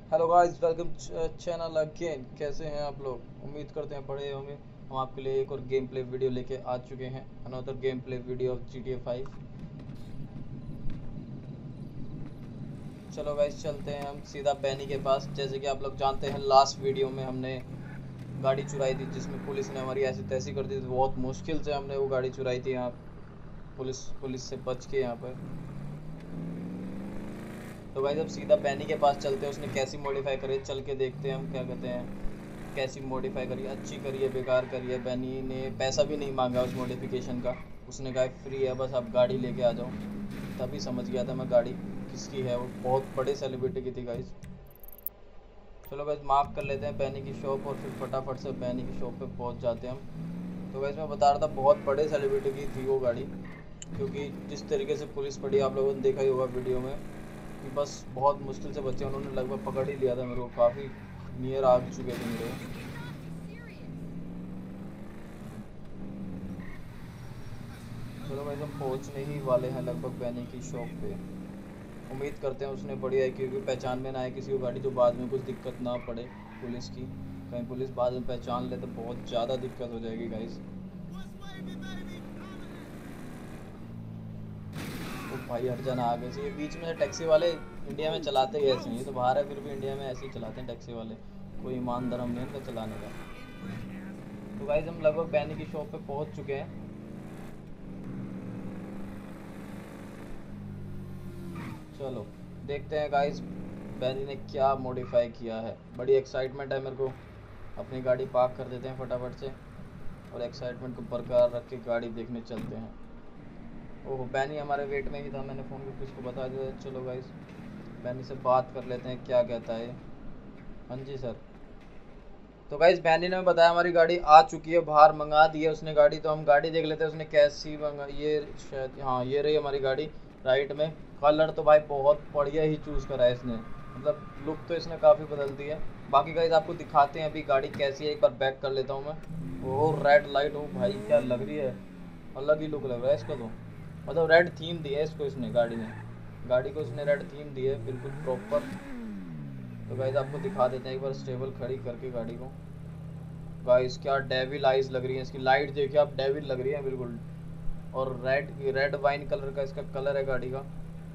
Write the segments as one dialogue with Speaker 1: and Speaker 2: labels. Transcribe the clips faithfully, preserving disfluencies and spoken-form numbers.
Speaker 1: Hello guys, welcome channel again. कैसे हैं आप लोग? उम्मीद करते हैं बढ़िया होंगे। हम आपके लिए एक और गेम प्ले वीडियो लेके आ चुके हैं। Another game play video of G T A five. चलो गाइस, चलते हैं हम सीधा बैनी के पास। जैसे कि आप लोग जानते हैं, लास्ट वीडियो में हमने गाड़ी चुराई थी जिसमें पुलिस ने हमारी ऐसी तैसी कर दी थी। बहुत मुश्किल से हमने वो गाड़ी चुराई थी यहाँ, पुलिस पुलिस से बच के यहाँ पर। तो गाइस अब सीधा बैनी के पास चलते हैं। उसने कैसी मॉडिफाई करी है, चल के देखते हैं हम। क्या कहते हैं, कैसी मॉडिफाई करी है, अच्छी करी है, बेकार करी है। बैनी ने पैसा भी नहीं मांगा उस मॉडिफिकेशन का। उसने कहा फ्री है, बस आप गाड़ी लेके आ जाओ। तभी समझ गया था मैं गाड़ी किसकी है। वो बहुत बड़े सेलिब्रिटी की थी गाइस। चलो गाइस, मार्क कर लेते हैं बैनी की शॉप और फिर फटाफट से बैनी की शॉप पे पहुंच जाते हैं हम। तो गाइस मैं बता रहा था, बहुत बड़े सेलिब्रिटी की थी वो गाड़ी। क्योंकि जिस तरीके से पुलिस पड़ी, आप लोगों ने देखा ही होगा वीडियो में, कि बस बहुत मुश्किल से बच्चे, उन्होंने लगभग पकड़ ही लिया था मेरे को। काफ़ी नियर आ चुके थे मेरे को। चलो भाई, हम पहुंचने ही वाले हैं लगभग बैनी की शॉप पे। उम्मीद करते हैं उसने बढ़िया है, क्योंकि पहचान में ना आए किसी को गाड़ी, जो बाद में कुछ दिक्कत ना पड़े पुलिस की। कहीं पुलिस बाद में पहचान ले तो बहुत ज़्यादा दिक्कत हो जाएगी गाइस। तो भाई हट जाना आगे से। ये बीच में टैक्सी वाले इंडिया में चलाते ही ऐसे हैं। ये तो बाहर है, फिर भी इंडिया में ऐसे ही चलाते हैं टैक्सी वाले। कोई ईमान धर्म नहीं इनका चलाने का। तो गाइस हम लगभग बैनी की शॉप पे पहुंच चुके हैं। चलो देखते हैं गाइस, बैनी ने क्या मॉडिफाई किया है। बड़ी एक्साइटमेंट है मेरे को। अपनी गाड़ी पार्क कर देते हैं फटाफट से और एक्साइटमेंट को बरकरार रख के गाड़ी देखने चलते हैं। ओह, बैनी हमारे वेट में ही था, मैंने फ़ोन करके उसको बता दिया। चलो गाइस, बैनी से बात कर लेते हैं, क्या कहता है। हाँ जी सर। तो गाइस बैनी ने बताया हमारी गाड़ी आ चुकी है, बाहर मंगा दी है उसने गाड़ी। तो हम गाड़ी देख लेते हैं उसने कैसी मंगा। ये शायद, हाँ ये रही हमारी गाड़ी राइट में। कलर तो भाई बहुत बढ़िया ही चूज़ करा है इसने। मतलब लुक तो इसने काफ़ी बदल दी है। बाकी गाइस आपको दिखाते हैं अभी गाड़ी कैसी है। एक बार बैक कर लेता हूँ मैं। ओह रेड लाइट, हो भाई क्या लग रही है। अलग ही लुक लग रहा है इसका तो। मतलब रेड थीम दी है इसको इसने, गाड़ी में गाड़ी को उसने रेड थीम दी है बिल्कुल प्रॉपर। तो गाइस आपको दिखा देते हैं एक बार स्टेबल खड़ी करके गाड़ी को। गाइस क्या डेविल आइज लग रही है इसकी। लाइट देखिए आप, डेविल लग रही है बिल्कुल। और रेड रेड वाइन कलर का इसका कलर है गाड़ी का।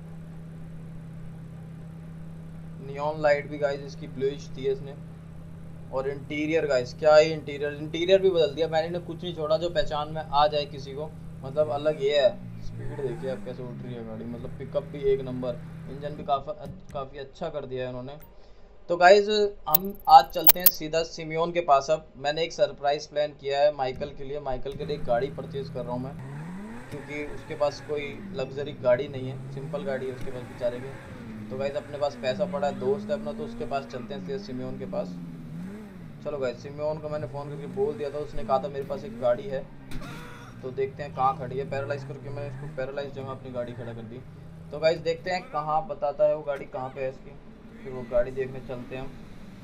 Speaker 1: नियॉन लाइट भी गाइस इसकी ब्लूइश दी है इसने। और इंटीरियर गाइस, क्या ही इंटीरियर इंटीरियर भी बदल दिया मैंने ने। कुछ नहीं छोड़ा जो पहचान में आ जाए किसी को। मतलब अलग ये है। स्पीड देखिए आप कैसे उठ रही है गाड़ी, मतलब पिकअप भी एक नंबर। इंजन भी काफ़ी काफ़ी अच्छा कर दिया है उन्होंने। तो गाइज हम आज चलते हैं सीधा सिमियोन के पास। अब मैंने एक सरप्राइज प्लान किया है माइकल के लिए। माइकल के लिए एक गाड़ी परचेज कर रहा हूँ मैं, क्योंकि उसके पास कोई लग्जरी गाड़ी नहीं है, सिंपल गाड़ी है उसके पास बेचारे के। तो गाइज अपने पास पैसा पड़ा है, दोस्त है अपना, तो उसके पास चलते हैं सीधे सिमियोन के पास। चलो गाइज, सिमियोन को मैंने फ़ोन करके बोल दिया था, उसने कहा था मेरे पास एक गाड़ी है। तो देखते हैं कहाँ खड़ी है। पैरालाइज करके मैंने इसको पैरालाइज जगह अपनी गाड़ी खड़ा कर दी। तो गाइज देखते हैं कहाँ बताता है वो गाड़ी कहाँ पे है इसकी। फिर वो गाड़ी देखने चलते हैं हम।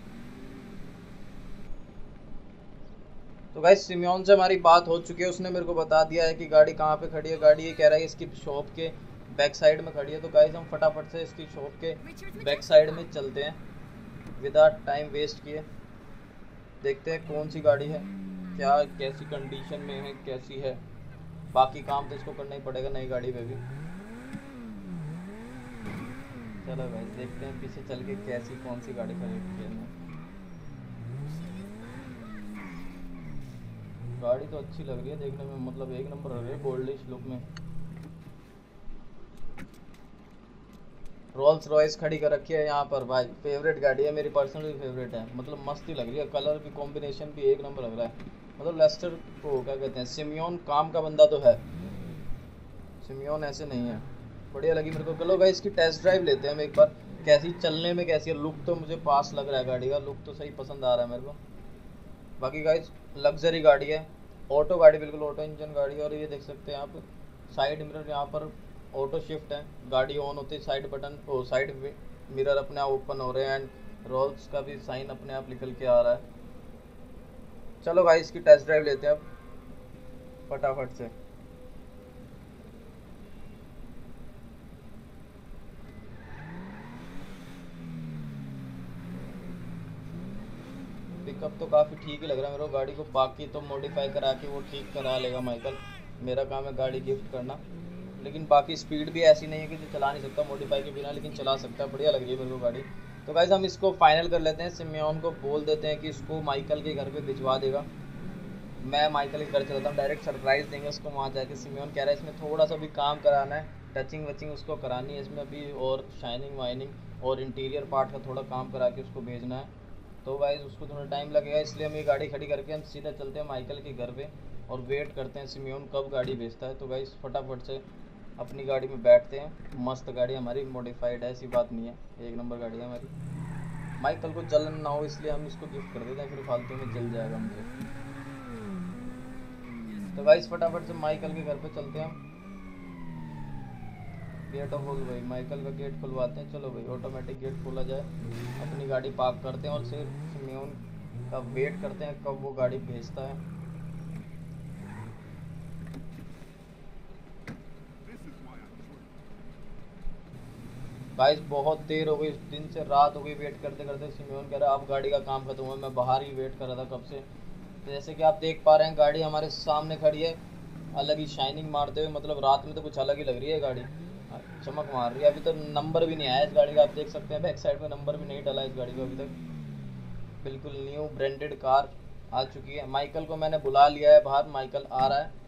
Speaker 1: तो गाइस सिमियोन से हमारी बात हो चुकी है। उसने मेरे को बता दिया है कि गाड़ी कहाँ पे खड़ी है। गाड़ी ये कह रहा है इसकी शॉप के बैक साइड में खड़ी है। तो गाइस हम फटाफट से इसकी शॉप के बैक साइड में चलते हैं विदाउट टाइम वेस्ट किए। देखते हैं कौन सी गाड़ी है, क्या कैसी कंडीशन में है, कैसी है। बाकी काम तो इसको करना ही पड़ेगा नई गाड़ी पे भी। चलो गाइस देखते हैं पीछे चल के कैसी कौन सी गाड़ी खरीदी है। गाड़ी तो अच्छी लग रही है देखने में, मतलब एक नंबर लग रही है गोल्डिश लुक में। रोल्स रॉयस खड़ी कर रखी है यहाँ पर भाई। फेवरेट गाड़ी है मेरी, पर्सनली फेवरेट है। मतलब मस्ती लग रही है, कलर भी कॉम्बिनेशन भी एक नंबर लग रहा है। मतलब लेस्टर को क्या कहते हैं, सिमियोन काम का बंदा तो है। सिमियोन ऐसे नहीं है। बढ़िया लगी मेरे को। चलो भाई इसकी टेस्ट ड्राइव लेते हैं हम एक बार। कैसी चलने में कैसी है, लुक तो मुझे पास लग रहा है गाड़ी का। लुक तो सही पसंद आ रहा है मेरे को। बाकी गाइस लग्जरी गाड़ी है, ऑटो गाड़ी, बिल्कुल ऑटो इंजन गाड़ी है। और ये देख सकते हैं आप, साइड मिरर यहाँ पर ऑटो शिफ्ट है। गाड़ी ऑन होती है, साइड बटन ओ साइड मिरर अपने आप ओपन हो रहे हैं। एंड रोल्स का भी साइन अपने आप निकल के आ रहा है। चलो भाई इसकी टेस्ट ड्राइव लेते हैं अब फटाफट से। पिकअप तो काफ़ी ठीक ही लग रहा है मेरे को गाड़ी को, बाकी तो मॉडिफाई करा के वो ठीक करा लेगा माइकल, मेरा काम है गाड़ी गिफ्ट करना। लेकिन बाकी स्पीड भी ऐसी नहीं है कि जो चला नहीं सकता मॉडिफाई के बिना, लेकिन चला सकता है, बढ़िया लग रही है मेरे को गाड़ी। तो गाइस हम इसको फाइनल कर लेते हैं, सिमियोन को बोल देते हैं कि इसको माइकल के घर पे भिजवा देगा। मैं माइकल के घर चलता हूँ, डायरेक्ट सरप्राइज देंगे उसको वहाँ जाके। सिमियोन कह रहा है इसमें थोड़ा सा भी काम कराना है, टचिंग वचिंग उसको करानी है इसमें अभी, और शाइनिंग वाइनिंग और इंटीरियर पार्ट का थोड़ा काम करा के उसको भेजना है। तो गाइस उसको थोड़ा टाइम लगेगा, इसलिए हम ये गाड़ी खड़ी करके हम सीधा चलते हैं माइकल के घर पे और वेट करते हैं सिमियोन कब गाड़ी भेजता है। तो गाइस फटाफट से अपनी गाड़ी में बैठते हैं। मस्त गाड़ी हमारी, मॉडिफाइड है, ऐसी बात नहीं है, एक नंबर गाड़ी है हमारी। माइकल को जलन ना हो इसलिए हम इसको गिफ्ट कर देते हैं, फिर फालतू में जल जाएगा मुझे। तो गाइस फटाफट से माइकल के घर पे चलते हैं। गेट खोल भाई, माइकल का गेट खुलवाते हैं। चलो भाई ऑटोमेटिक गेट खोला जाए, अपनी गाड़ी पार्क करते हैं और सिर्फ सिमियोन का वेट करते हैं कब वो गाड़ी भेजता है। गाइस बहुत देर हो गई, दिन से रात हो गई वेट करते करते। सिमियोन कह रहा है अब गाड़ी का काम खत्म हुआ, मैं बाहर ही वेट कर रहा था कब से। तो जैसे कि आप देख पा रहे हैं गाड़ी हमारे सामने खड़ी है, अलग ही शाइनिंग मारते हुए, मतलब रात में तो कुछ अलग ही लग रही है गाड़ी, चमक मार रही है। अभी तो नंबर भी नहीं आया इस गाड़ी का, आप देख सकते हैं बैक साइड में नंबर भी नहीं डला इस गाड़ी का अभी तक। बिल्कुल न्यू ब्रांडेड कार आ चुकी है। माइकल को मैंने बुला लिया है बाहर, माइकल आ रहा है।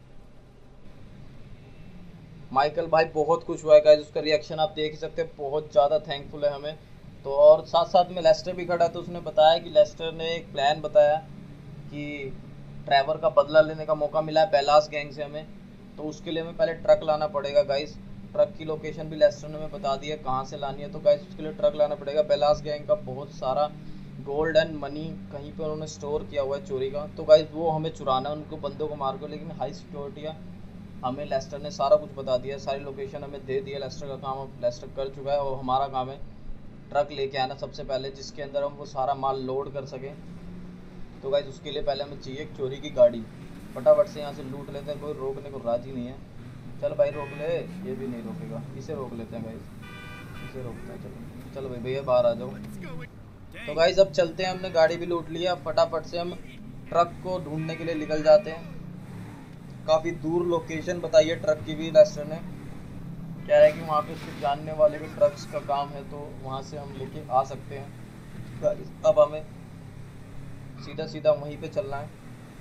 Speaker 1: माइकल भाई बहुत खुश हुआ है गाइस, उसका रिएक्शन आप देख ही सकते हैं, बहुत ज़्यादा थैंकफुल है हमें। तो और साथ साथ में लेस्टर भी खड़ा, तो उसने बताया कि लेस्टर ने एक प्लान बताया कि ट्रैवर का बदला लेने का मौका मिला है बेलास गैंग से हमें, तो उसके लिए हमें पहले ट्रक लाना पड़ेगा गाइस। ट्रक की लोकेशन भी लेस्टर ने हमें बता दी है कहाँ से लानी है। तो गाइस उसके लिए ट्रक लाना पड़ेगा। बेलास गैंग का बहुत सारा गोल्ड एंड मनी कहीं पर उन्होंने स्टोर किया हुआ है चोरी का, तो गाइस वो हमें चुराना है उनको बंदों को मार कर। लेकिन हाई सिक्योरिटी है, हमें लेस्टर ने सारा कुछ बता दिया, सारी लोकेशन हमें दे दी है। लेस्टर का काम अब लेस्टर कर चुका है और हमारा काम है ट्रक लेके आना सबसे पहले, जिसके अंदर हम वो सारा माल लोड कर सकें। तो गाइस उसके लिए पहले हमें चाहिए एक चोरी की गाड़ी, फटाफट से यहाँ से लूट लेते हैं। कोई रोकने को राजी नहीं है। चल भाई रोक ले, ये भी नहीं रोकेगा, इसे रोक लेते हैं गाइस, इसे रोकते हैं। चलो चलो भाई भैया बाहर आ जाओ। तो गाइस अब चलते हैं, हमने गाड़ी भी लूट लिया, फटाफट से हम ट्रक को ढूंढने के लिए निकल जाते हैं। काफ़ी दूर लोकेशन बताई है ट्रक की भी लेस्टर ने, कह रहा है कि वहाँ पे उसके जानने वाले के ट्रक्स का काम है, तो वहाँ से हम लेके आ सकते हैं। अब हमें सीधा सीधा वहीं पे चलना है।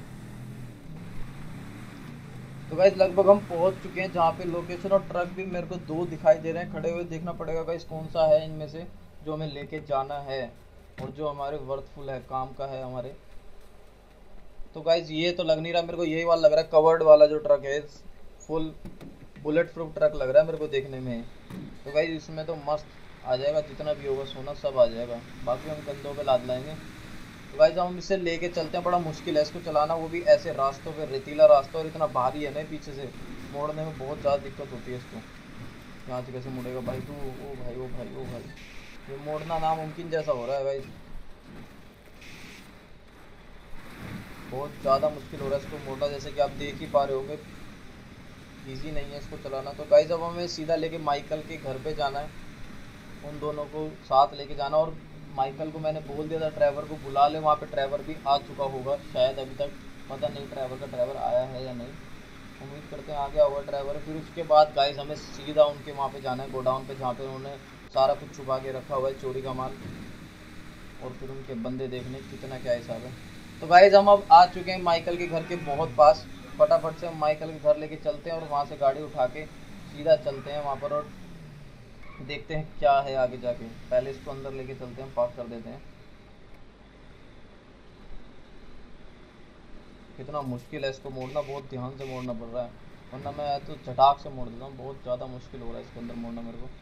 Speaker 1: तो गाइस लगभग हम पहुंच चुके हैं जहाँ पे लोकेशन, और ट्रक भी मेरे को दो दिखाई दे रहे हैं खड़े हुए। देखना पड़ेगा गाइस कौन सा है इनमें से जो हमें लेके जाना है और जो हमारे वर्थफुल है, काम का है हमारे। तो गाइस ये तो लग नहीं रहा मेरे को, यही वाला लग रहा है कवर्ड वाला जो ट्रक है, फुल बुलेट प्रूफ ट्रक लग रहा है मेरे को देखने में। तो गाइस इसमें तो मस्त आ जाएगा, जितना भी होगा सोना सब आ जाएगा, बाकी हम कंधों पे लाद लाएंगे। तो गाइस हम इसे लेके चलते हैं, बड़ा मुश्किल है इसको चलाना, वो भी ऐसे रास्तों पे, रेतीला रास्ता, और इतना भारी है ना पीछे से, मोड़ने में बहुत ज़्यादा दिक्कत होती है इसको। यहाँ से कैसे मुड़ेगा भाई तू, ओ भाई ओ भाई ओ भाई, ये मोड़ना नामुमकिन जैसा हो रहा है गाइस, बहुत ज़्यादा मुश्किल हो रहा है इसको मोड़ना, जैसे कि आप देख ही पा रहे होंगे, ईजी नहीं है इसको चलाना। तो गाइस अब हमें सीधा लेके माइकल के घर पे जाना है, उन दोनों को साथ लेके जाना। और माइकल को मैंने बोल दिया था ड्राइवर को बुला ले, वहाँ पे ड्राइवर भी आ चुका होगा शायद, अभी तक पता नहीं ड्राइवर का ड्राइवर आया है या नहीं, उम्मीद करते हैं आ गया होगा ड्राइवर। फिर उसके बाद गाइस हमें सीधा उनके वहाँ पे जाना है, गोडाउन पे, जहाँ पे उन्होंने सारा कुछ छुपा के रखा हुआ है चोरी का माल, और फिर उनके बंदे देखने कितना क्या हिसाब है। तो गाइस हम अब आ चुके हैं माइकल के घर के बहुत पास, फटाफट से हम माइकल के घर लेके चलते हैं और वहाँ से गाड़ी उठा के सीधा चलते हैं वहाँ पर और देखते हैं क्या है आगे जाके। पहले इसको अंदर लेके चलते हैं, पार्क कर देते हैं। कितना मुश्किल है इसको मोड़ना, बहुत ध्यान से मोड़ना पड़ रहा है, वरना मैं तो झटाक से मोड़ देता हूँ, बहुत ज़्यादा मुश्किल हो रहा है इसके अंदर मोड़ना मेरे को।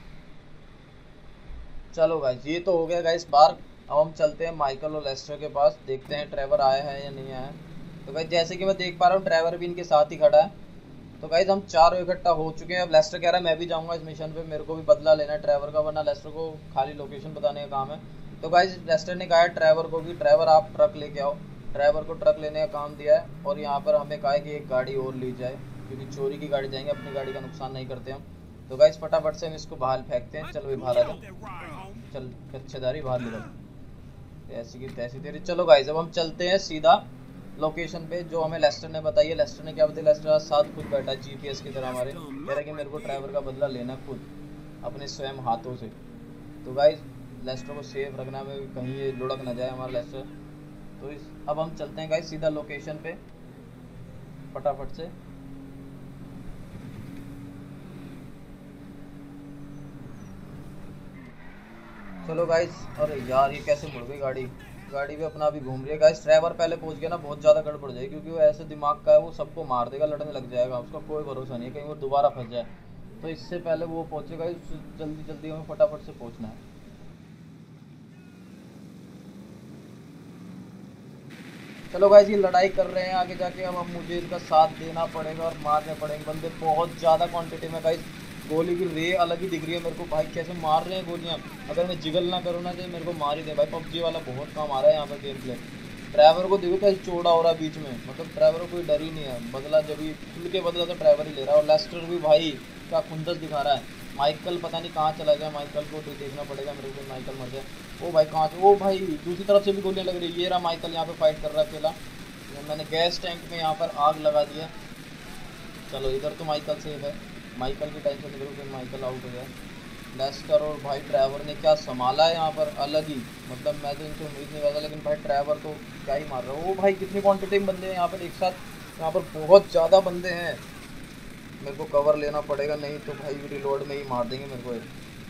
Speaker 1: चलो गाइस ये तो हो गया गाइस पार्क। अब हम चलते हैं माइकल और लेस्टर के पास, देखते हैं ड्राइवर आया है या नहीं आया। तो गाइस जैसे कि मैं देख पा रहा हूँ ड्राइवर भी इनके साथ ही खड़ा है। तो गाइस हम चारों इकट्ठा हो चुके हैं। अब लेस्टर कह रहा है मैं भी जाऊंगा इस मिशन पे, मेरे को भी बदला लेना है ड्राइवर का, वरना लेस्टर को खाली लोकेशन बताने का काम है। तो गाइस लेस्टर ने कहा है ड्राइवर को भी, ड्राइवर आप ट्रक लेके आओ। ड्राइवर को ट्रक लेने का काम दिया है, और यहाँ पर हमें कहा है कि एक गाड़ी और ली जाए, क्योंकि चोरी की गाड़ी जाएंगे, अपनी गाड़ी का नुकसान नहीं करते हम। तो गाइस फटाफट से हम इसको बाहर फेंकते हैं। चल भाई बाहर आ जाओ, चल कच्चेदारी बाहर निकल, ऐसी की तैसी तेरी। चलो गाइस अब हम चलते हैं सीधा लोकेशन पे जो हमें लेस्टर ने बताई है। लेस्टर ने क्या बताया, लेस्टर आज साथ खुद बैठा है जीपीएस की तरह हमारे, कह रहा है कि मेरे को ड्राइवर का बदला लेना खुद अपने स्वयं हाथों से। तो गाइस लेस्टर को सेफ रखना में कहीं ये लुढ़क ना जाए हमारा लेस्टर। तो इस अब हम चलते हैं गाइस सीधा लोकेशन पे फटाफट से। चलो गाइस, अरे यार ये कैसे मुड़ गई गाड़ी, गाड़ी भी अपना अभी घूम रही है गाइस। ड्राइवर पहले पहुंच गया ना बहुत ज़्यादा गड़बड़ जाएगी, क्योंकि वो ऐसे दिमाग का है, वो सबको मार देगा, लड़ने लग जाएगा, उसका कोई भरोसा नहीं है कहीं वो दोबारा फंस जाए। तो इससे पहले वो पहुंचेगा, जल्दी जल्दी हमें फटाफट से पहुंचना है। चलो गाइस ये लड़ाई कर रहे हैं आगे जाके, अब अब मुझे इनका साथ देना पड़ेगा और मारने पड़ेंगे बंदे बहुत ज़्यादा क्वांटिटी में गाइस। गोली की रे अलग ही दिख रही है मेरे को भाई, कैसे मार रहे हैं गोलियां। अगर मैं जिगल ना करूँ ना तो मेरे को मार ही दे भाई। पबजी वाला बहुत काम आ रहा है यहाँ पर गेम प्ले। ड्राइवर को देखो कैसे चौड़ा हो रहा है बीच में, मतलब ड्राइवर को कोई डर ही नहीं है। बदला जब भी खुल के बदला तो ड्राइवर ही ले रहा है। और लेस्टर भी भाई क्या खुंदस दिखा रहा है। माइकल पता नहीं कहाँ चला गया, माइकल को तो देखना पड़ेगा मेरे को, माइकल मर जाए। ओ भाई कहाँ से, ओ भाई दूसरी तरफ से भी गोलियाँ लग रही है। ये रहा माइकल यहाँ पे फाइट कर रहा है अकेला। मैंने गैस टैंक में यहाँ पर आग लगा दिया। चलो इधर तो माइकल सेफ है, माइकल की टेंशन नहीं करो, फिर माइकल आउट हो गया। लेस्टर और भाई ड्राइवर ने क्या संभाला है यहाँ पर अलग ही, मतलब मैं तो इनसे उम्मीद नहीं करता, लेकिन भाई ड्राइवर तो क्या ही मार रहा है। वो भाई कितनी क्वांटिटी में बंदे हैं यहाँ पर एक साथ, यहाँ पर बहुत ज़्यादा बंदे हैं। मेरे को कवर लेना पड़ेगा, नहीं तो भाई रिलोड में ही मार देंगे मेरे को।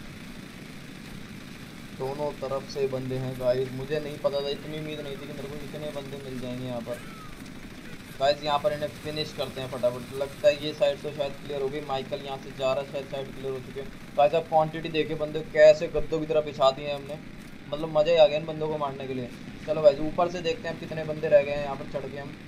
Speaker 1: दोनों तरफ से बंदे हैं गाइस, मुझे नहीं पता था, इतनी उम्मीद नहीं थी कि मेरे को इतने बंदे मिल जाएंगे यहाँ पर। गाइस यहाँ पर इन्हें फिनिश करते हैं फटाफट। लगता है ये साइड तो शायद क्लियर हो गई, माइकल यहाँ से जा रहा है, शायद साइड क्लियर हो चुके हैं। गाइस अब क्वांटिटी देखे बंदे कैसे गद्दों की तरह बिछा दिए हैं हमने, मतलब मज़ा ही आ गया इन बंदों को मारने के लिए। चलो गाइस ऊपर से देखते हैं कितने बंदे रह गए हैं यहाँ पर चढ़ के हम।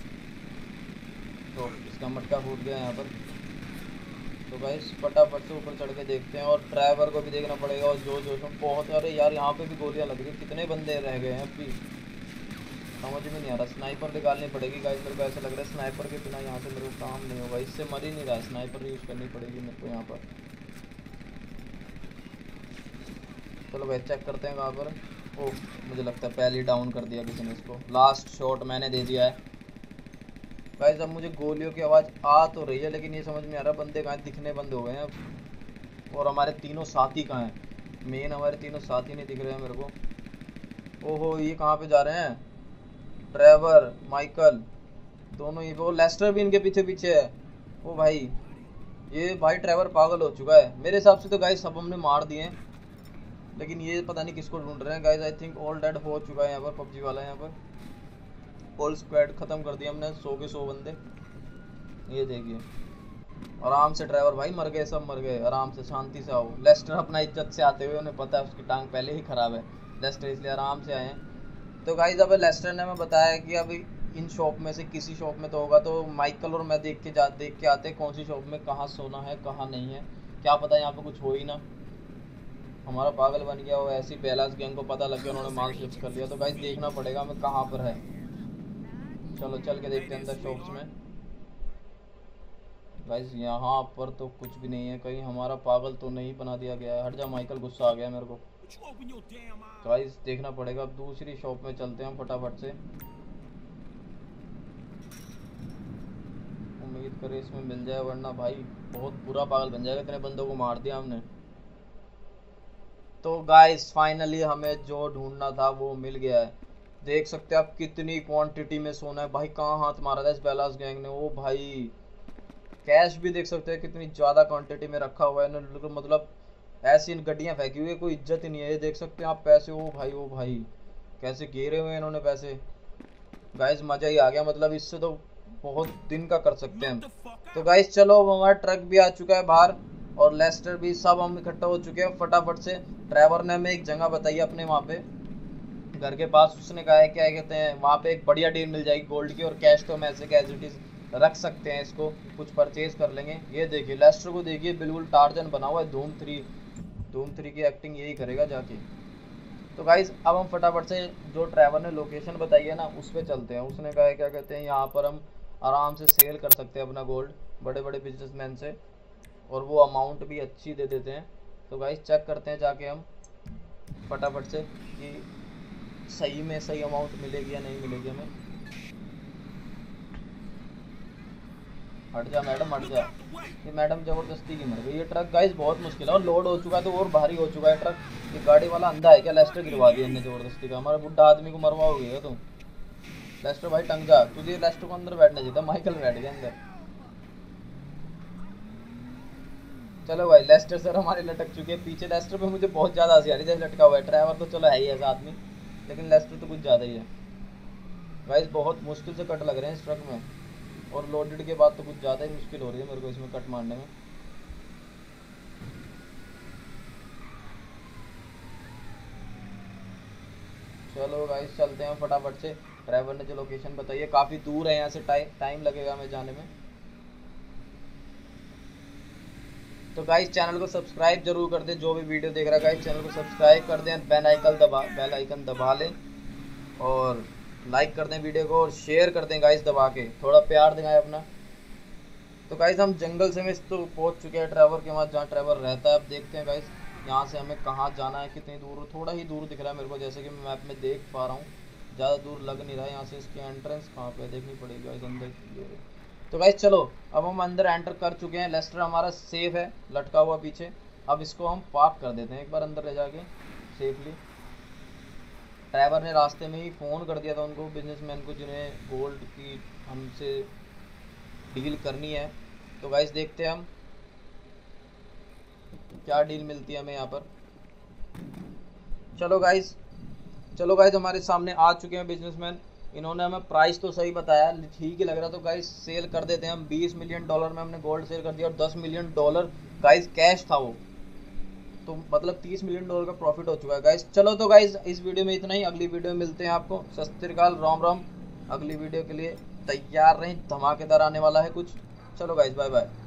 Speaker 1: तो इसका मटका फूट गया यहाँ पर। तो गाइस फटाफट से ऊपर चढ़ के देखते हैं, और ड्राइवर को भी देखना पड़ेगा। और जो जो में बहुत, अरे यार यहाँ पे भी गोलियाँ लग रही है, कितने बंदे रह गए हैं अभी समझ में नहीं आ रहा। स्नाइपर निकालनी पड़ेगी गाइस, मेरे को ऐसा लग रहा है स्नाइपर के बिना यहाँ से मेरे को काम नहीं होगा, इससे मर ही नहीं रहा है। स्नाइपर यूज़ करनी पड़ेगी मेरे को यहाँ पर। चलो भाई चेक करते हैं कहाँ पर। ओह मुझे लगता है पहले ही डाउन कर दिया किसी ने इसको, लास्ट शॉट मैंने दे दिया है गाइस। अब मुझे गोलियों की आवाज़ आ तो रही है, लेकिन ये समझ में आ रहा है बंदे कहाँ दिखने बंद हो गए हैं। और हमारे तीनों साथी कहाँ हैं, मेन हमारे तीनों साथी नहीं दिख रहे हैं मेरे को। ओहो ये कहाँ पे जा रहे हैं, ड्राइवर माइकल दोनों ही। वो लेस्टर भी इनके पीछे पीछे है। ओ भाई ये भाई ड्राइवर पागल हो चुका है मेरे हिसाब से तो गाइस। सब हमने मार दिए, लेकिन ये पता नहीं किसको ढूंढ रहे हैं guys. I think all dead हो चुका है यहाँ पर पबजी वाला। यहाँ पर ऑल स्क्वाड खत्म कर दिया हमने, सौ के सौ बंदे। ये देखिए आराम से ड्राइवर भाई मर गए, सब मर गए। आराम से शांति से आओ। लेस्टर अपना इज्जत से आते हुए, उन्हें पता है उसकी टांग पहले ही खराब है लेस्टर, इसलिए आराम से आए हैं। तो गाइस अब लेस्टर ने हमें बताया कि अभी इन शॉप में से किसी शॉप में तो होगा, तो माइकल और मैं देख के जा देख के आते कौन सी शॉप में कहाँ सोना है कहाँ नहीं है। क्या पता यहाँ पे कुछ हो ही ना, हमारा पागल बन गया हो ऐसी बेलास गैंग को पता लग गया, उन्होंने माल शिफ्ट कर लिया। तो गाइस देखना पड़ेगा हमें कहाँ पर है। चलो चल के देखते हैं अंदर शॉप्स में। गाइस यहाँ पर तो कुछ भी नहीं है, कहीं हमारा पागल तो नहीं बना दिया गया है। हट जा माइकल, गुस्सा आ गया मेरे को। गाइस देखना पड़ेगा, अब दूसरी शॉप में चलते हैं हम फटाफट से। उम्मीद करे इसमें मिल जाए, वरना भाई बहुत बुरा पागल बन जाएगा, इतने बंदों को मार दिया हमने। तो गाइस फाइनली हमें जो ढूंढना था वो मिल गया है। देख सकते हैं आप कितनी क्वांटिटी में सोना है भाई। कहाँ हाथ मारा था इस बेलास गैंग ने। ओ भाई कैश भी देख सकते हैं कितनी ज़्यादा क्वांटिटी में रखा हुआ है इन्होंने, मतलब ऐसी इन गड्डियाँ फेंकी हुई है, कोई इज्जत ही नहीं है। ये देख सकते हैं आप पैसे, ओ भाई ओ भाई कैसे घेरे हुए हैं इन्होंने पैसे। गाइस मज़ा ही आ गया, मतलब इससे तो बहुत दिन का कर सकते हैं हम। तो गाइस चलो अब हमारा ट्रक भी आ चुका है बाहर, और लेस्टर भी, सब हम इकट्ठा हो चुके हैं फटाफट से। ड्राइवर ने हमें एक जगह बताई अपने वहाँ पे घर के पास, उसने कहा है क्या कहते हैं वहाँ पे एक बढ़िया डील मिल जाएगी गोल्ड की, और कैश तो हम ऐसे का एज इट इज़ रख सकते हैं, इसको कुछ परचेज कर लेंगे। ये देखिए लेस्टर को देखिए बिल्कुल टार्जन बना हुआ है। धूम थ्री धूम थ्री की एक्टिंग यही करेगा जाके। तो गाइज अब हम फटाफट से जो ड्राइवर ने लोकेशन बताई है ना उस पर चलते हैं। उसने कहा है क्या कहते हैं यहाँ पर हम आराम से सेल कर सकते हैं अपना गोल्ड बड़े बड़े बिजनेसमैन से, और वो अमाउंट भी अच्छी दे देते हैं। तो गाइज चेक करते हैं जाके हम फटाफट से कि सही में सही अमाउंट मिलेगी या नहीं मिलेगी हमें। हट जा मैडम, हट जा। ये मैडम जबरदस्ती की मर गई। ये ट्रक गाइस बहुत मुश्किल है और लोड हो चुका है तो और भारी हो चुका है ट्रक। ये गाड़ी वाला अंधा है क्या? लेस्टर गिरवा दिया इनने जबरदस्ती का। हमारा बुढ़ा आदमी को मरवाओगे क्या तुम? लेस्टर भाई टंग जा, तुझे लेस्टर को अंदर बैठना चाहिए था, माइकल बैठ गया अंदर। चलो भाई लेस्टर सर हमारे लटक चुके हैं पीछे। लेस्टर पे मुझे बहुत ज़्यादा हंसी आ रही है जैसे लटका हुआ है। ड्राइवर तो चलो है ही ऐसा आदमी, लेकिन लेस्टर तो कुछ ज़्यादा ही है गाइस। बहुत मुश्किल से कट लग रहे हैं इस ट्रक में, और लोडेड के बाद तो कुछ ज़्यादा ही मुश्किल हो रही है मेरे को इसमें कट मारने में। चलो गाइस चलते हैं फटाफट से। ड्राइवर ने जो लोकेशन बताई है काफ़ी दूर है यहाँ से, टाइम टाइम लगेगा हमें जाने में। तो गाइस चैनल को सब्सक्राइब जरूर कर दें, जो भी वीडियो देख रहा है गाइस चैनल को सब्सक्राइब कर दें, बेल आइकन दबा बेल आइकन दबा लें और लाइक कर दें वीडियो को और शेयर कर दें गाइस दबा के, थोड़ा प्यार दिखाएं अपना। तो गाइस हम जंगल से में तो पहुंच चुके हैं ट्रैवर के वहाँ जहाँ ट्रैवर रहता है। अब देखते हैं गाइस यहाँ से हमें कहाँ जाना है, कितनी दूर। थोड़ा ही दूर दिख रहा है मेरे को जैसे कि मैं मैप में देख पा रहा हूँ, ज़्यादा दूर लग नहीं रहा है। यहाँ से इसकी एंट्रेंस कहाँ पे देखनी पड़ेगी गाइस, अंदर की। तो गाइस चलो अब हम अंदर एंटर कर चुके हैं। लेस्टर हमारा सेफ है लटका हुआ पीछे। अब इसको हम पार्क कर देते हैं एक बार अंदर ले जाके सेफली। ड्राइवर ने रास्ते में ही फ़ोन कर दिया था उनको, बिजनेसमैन को, जिन्हें गोल्ड की हमसे डील करनी है। तो गाइस देखते हैं हम क्या डील मिलती है हमें यहाँ पर। चलो गाइस चलो गाइस हमारे सामने आ चुके हैं बिजनेसमैन। इन्होंने हमें प्राइस तो सही बताया, ठीक ही लग रहा। तो गाइस सेल कर देते हैं हम। बीस मिलियन डॉलर में हमने गोल्ड सेल कर दिया और दस मिलियन डॉलर गाइस कैश था वो, तो मतलब तीस मिलियन डॉलर का प्रॉफिट हो चुका है गाइस। चलो तो गाइस इस वीडियो में इतना ही, अगली वीडियो में मिलते हैं आपको। सत श्री अकाल, राम राम। अगली वीडियो के लिए तैयार रहें, धमाकेदार आने वाला है कुछ। चलो गाइस बाय बाय।